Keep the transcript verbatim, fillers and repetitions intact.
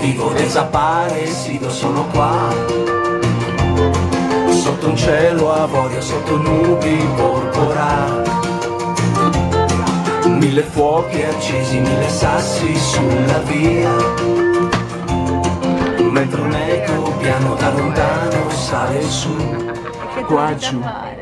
Vivo desaparecido, sono qua, sotto un cielo avorio, sotto nubi porpora. Mille fuochi accesi, mille sassi sulla via, mentre un eco piano da lontano sale su, qua giù.